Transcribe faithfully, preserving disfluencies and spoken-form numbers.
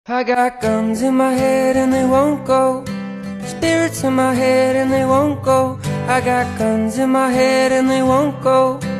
I got guns in my head and they won't go. Spirits in my head and they won't go. I got guns in my head and they won't go.